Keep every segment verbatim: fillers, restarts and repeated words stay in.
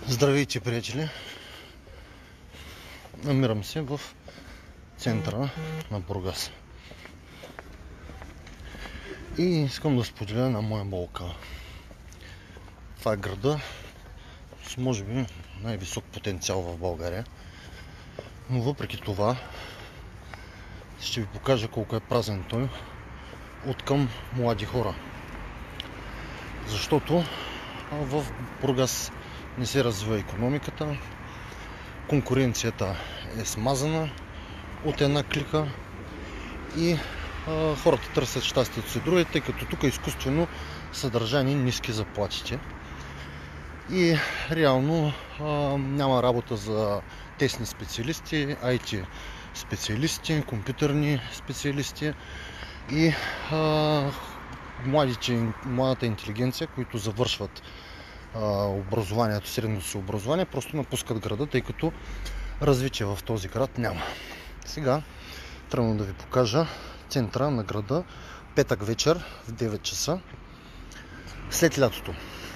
Здравейте, приятели! Намирам се в центъра на Бургас и искам да споделя на моя болка. Това е града с може би най-висок потенциал в България, но въпреки това ще ви покажа колко е празен той от към млади хора, защото в Бургас не се развива икономиката, конкуренцията е смазана от една клика и а, хората търсят щастието си други, тъй като тук изкуствено са държани ниски заплатите и реално а, няма работа за тесни специалисти, ай ти специалисти, компютърни специалисти и а, младите, младата интелигенция, които завършват образованието, средното си образование, просто напускат града, тъй като развитие в този град няма. Сега тръгвам да ви покажа центъра на града, петък вечер в девет часа след лятото.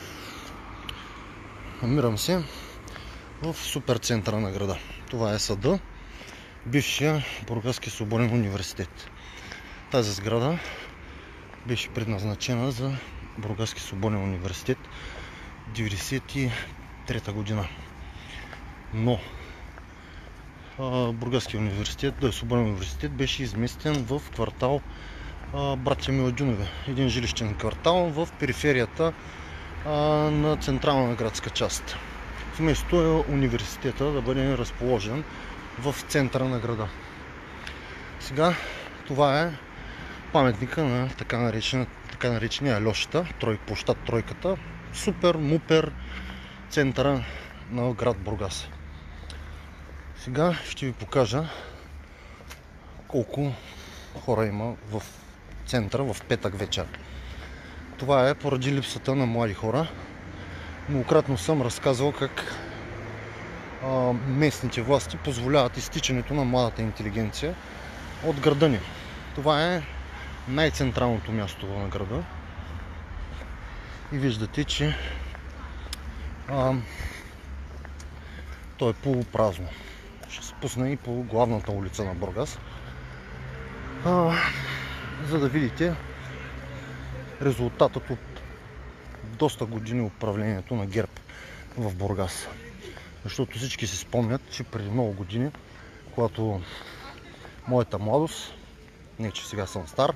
Намирам се в супер центъра на града. Това е съда, бившия Бургаски свободен университет. Тази сграда беше предназначена за Бургаски свободен университет деветдесет и трета година. Но а, Бургаския университет, да е свободен университет, беше изместен в квартал а, Братя Миладюнови. Един жилищен квартал в периферията а, на централна градска част. Вместо е университета да бъде разположен в центъра на града. Сега това е паметника на така, наречен, така наречения Алешата, трой, площад Тройката. Супер, мупер центъра на град Бургас. Сега ще ви покажа колко хора има в центъра в петък вечер. Това е поради липсата на млади хора. Многократно съм разказвал как а, местните власти позволяват изтичането на младата интелигенция от града ни. Това е най-централното място на града. И виждате, че а, то е полупразно. Ще се пусна и по главната улица на Бургас, а, за да видите резултатът от доста години управлението на ГЕРБ в Бургас. Защото всички си спомнят, че преди много години, когато моята младост, не че сега съм стар,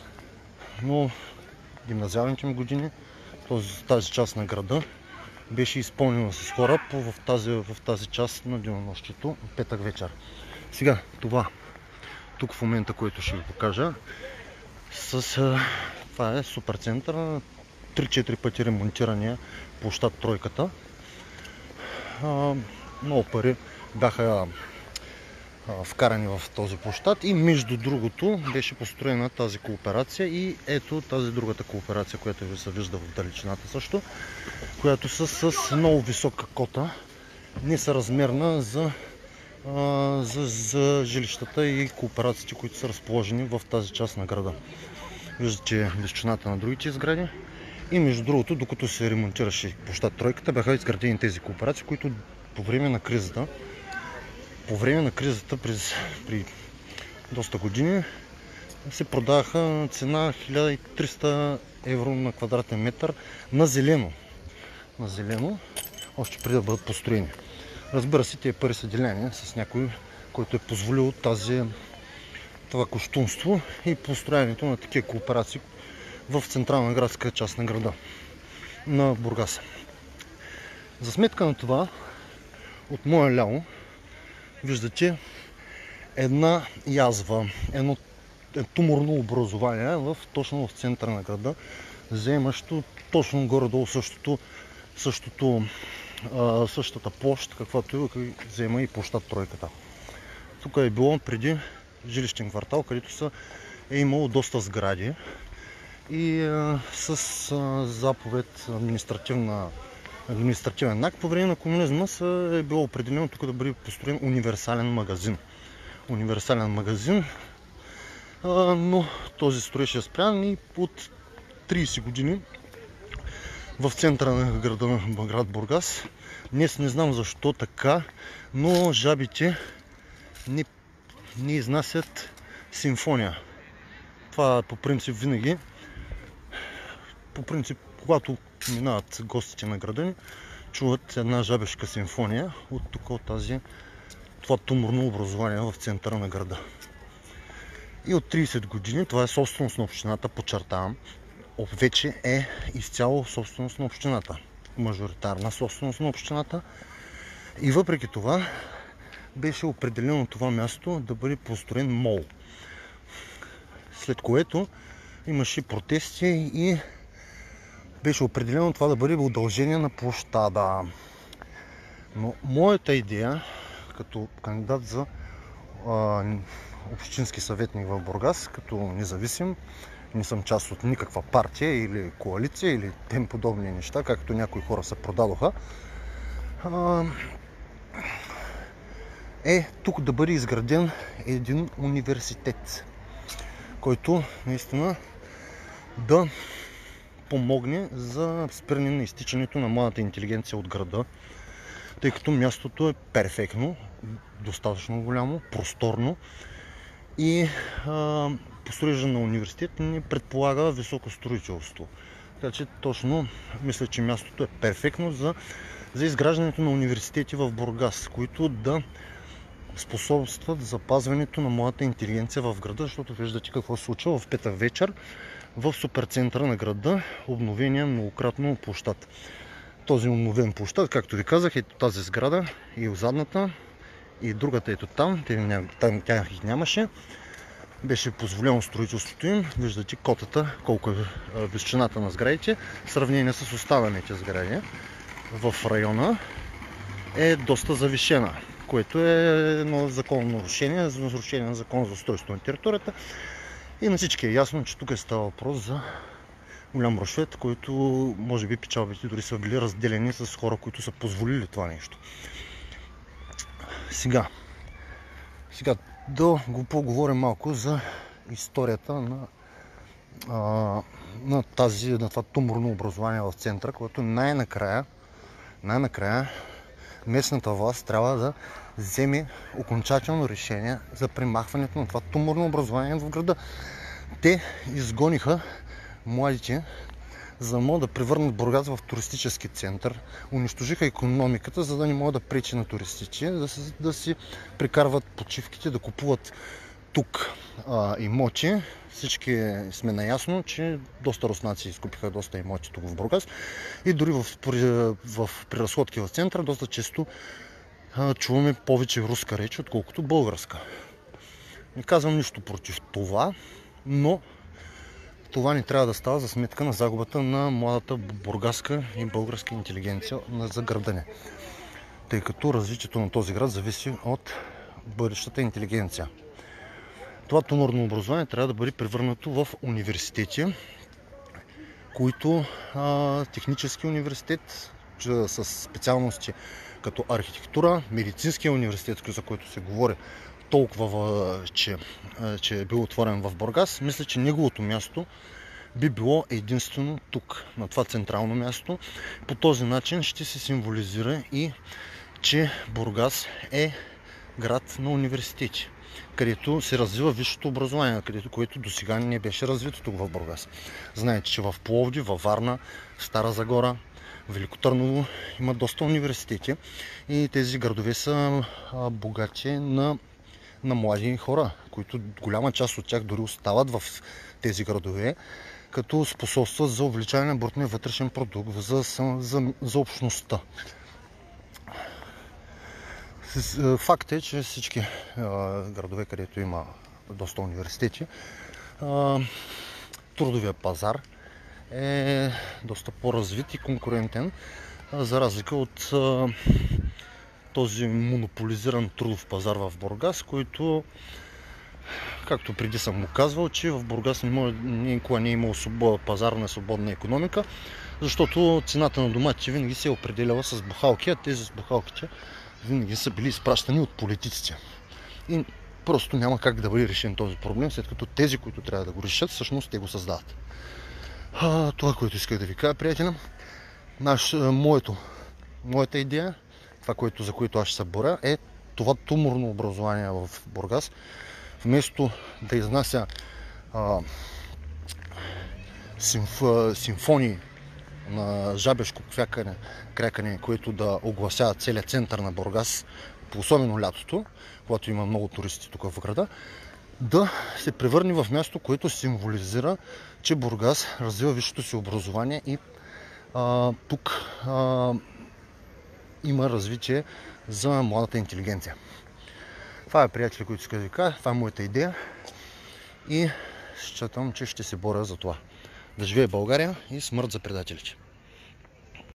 но гимназиалните ми години, тази част на града беше изпълнена с хора в тази, в тази част на денонощието, петък вечер. Сега това, тук в момента, който ще ви покажа, с, това е супер център, три-четири пъти ремонтирания площад Тройката. А, много пари бяха вкарани в този площад и между другото беше построена тази кооперация и ето тази другата кооперация, която ви се вижда в далечината също, която са с много висока кота, несъразмерна за, а, за, за жилищата и кооперациите, които са разположени в тази част на града. Виждате височината на другите сгради и между другото, докато се ремонтираше площад Тройката, бяха изградени тези кооперации, които по време на кризата По време на кризата през, при доста години се продаваха на цена хиляда и триста евро на квадратен метър на зелено. На зелено, още преди да бъдат построени. Разбира се, тези пари са делени с някой, който е позволил тази, това кощунство и построяването на такива кооперации в централна градска част на града на Бургас. За сметка на това, от моя ляво виждате една язва, едно туморно образование в, точно в центъра на града, заемащо точно горе-долу същото, същото, а, същата площ, каквато взема и площад Тройката. Тук е било преди жилищен квартал, където са, е имало доста сгради и а, с а, заповед административна административен акт по време на комунизма е било определено тук да бъде построен универсален магазин. Универсален магазин, но този строеж е спрян и от трийсет години в центъра на града на град Бургас. Днес не знам защо така, но жабите не, не изнасят симфония. Това по принцип винаги, по принцип, когато минават гостите на града ни, чуват една жабешка симфония от тук, от тази, това туморно образование в центъра на града. И от трийсет години това е собственост на общината, подчертавам, вече е изцяло собственост на общината, мажоритарна собственост на общината. И въпреки това беше определено това място да бъде построен мол. След което имаше протести и беше определено това да бъде удължение на площада. Но моята идея, като кандидат за а, общински съветник в Бургас, като независим, не съм част от никаква партия или коалиция или тем подобни неща, както някои хора се продадоха, а, е тук да бъде изграден един университет, който наистина да помогне за спиране на изтичането на младата интелигенция от града, тъй като мястото е перфектно, достатъчно голямо, просторно и а, построеждане на университет не предполага високо строителство. Така че точно мисля, че мястото е перфектно за, за изграждането на университети в Бургас, които да способстват запазването на младата интелигенция в града, защото виждате какво се случва в петък вечер в суперцентъра на града, обновения многократно площад. Този обновен площад, както ви казах, ето тази сграда и задната, и другата ето там, там тях их нямаше. Беше позволено строителството им. Виждате котата, колко е височината на сградите, в сравнение с останалите сгради в района е доста завишена, което е едно законно нарушение, за нарушение на закон за устройство на територията. И на всички е ясно, че тук е става въпрос за голям рушвет, който може би печалбите дори са били разделени с хора, които са позволили това нещо. Сега, сега да го поговорим малко за историята на, а, на, тази, на това туморно образование в центъра, което най-накрая, най-накрая местната власт трябва да вземе окончателно решение за премахването на това туморно образование в града. Те изгониха младите, за да могат да превърнат Бургас в туристически център. Унищожиха икономиката, за да не могат да пречи на туристите, да си, да си прекарват почивките, да купуват тук а, имоти. Всички сме наясно, че доста руснаци изкупиха доста имоти тук в Бургас и дори в, в, в преразходки в центъра доста често а, чуваме повече руска реч, отколкото българска. Не казвам нищо против това, но това не трябва да става за сметка на загубата на младата бургаска и българска интелигенция за града ни. Тъй като развитието на този град зависи от бъдещата интелигенция. Това туморно образование трябва да бъде превърнато в университети, които а, технически университет с специалности като архитектура, медицинския университет, за който се говори толкова, че, че е бил отворен в Бургас, мисля, че неговото място би било единствено тук, на това централно място. По този начин ще се символизира и, че Бургас е град на университети, където се развива висшето образование, където, което досега не беше развито тук в Бургас. Знаете, че в Пловдив, във Варна, в Стара Загора, Велико Търново има доста университети и тези градове са богати на на млади хора, които голяма част от тях дори остават в тези градове, като способстват за увеличаване на брутния вътрешен продукт, за, за, за общността. Факт е, че всички а, градове, където има доста университети, а, трудовия пазар е доста по-развит и конкурентен, а, за разлика от а, този монополизиран трудов пазар в Бургас, който, както преди съм му казвал, че в Бургас никога не е имал пазар на свободна икономика, защото цената на доматите винаги се е определяла с бухалки, а тези с бухалките винаги са били изпращани от политиците. И просто няма как да бъде решен този проблем, след като тези, които трябва да го решат, всъщност те го създават. А, това, което исках да ви кажа, приятели, Наш, моето, моята идея, това, което, за което аз ще се боря, е това туморно образование в Бургас. Вместо да изнася а, симф, симфонии на жабешко квякане, крякане, което да огласява целият център на Бургас, особено лятото, когато има много туристи тук в града, да се превърне в място, което символизира, че Бургас развива висшето си образование и а, тук а, има развитие за младата интелигенция. Това е, приятели, които иска да ви кажа, това е моята идея и считам, че ще се боря за това. Да живее България и смърт за предателите!